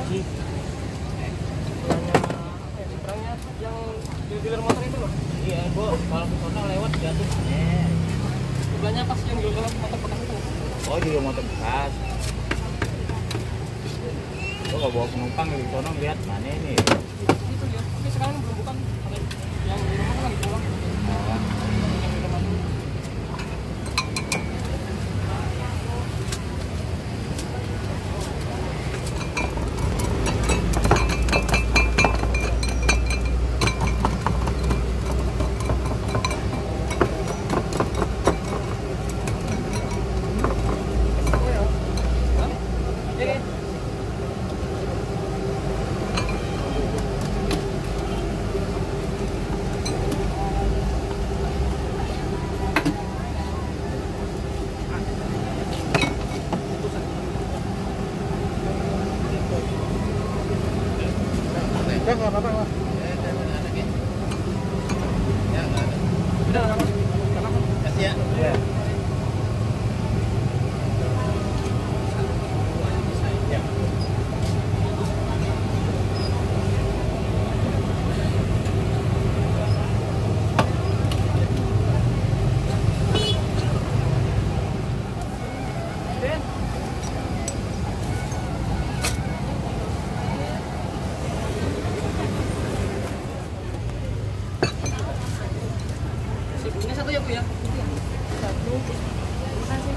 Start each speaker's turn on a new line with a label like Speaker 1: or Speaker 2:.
Speaker 1: lagi. Sebelahnya apa ya? Seberangnya yang dealer motor itu loh. Iya, gua kalau ke sana lewat jatuh. Sebelahnya pas yang jual motor bekas itu.
Speaker 2: Oh, jual motor bekas. Gua nggak bawa penumpang di sono lihat mana ini.
Speaker 1: Itu dia. Tapi sekarang belum bukan. Yang di rumah kan lagi pulang. Yang di rumah dulu.
Speaker 3: Udah nggak apa-apa Pak.
Speaker 1: Udah nggak apa-apa.
Speaker 2: Kasih ya.
Speaker 3: Iya.
Speaker 1: Ini satu ya Bu ya? Satu. Makasih.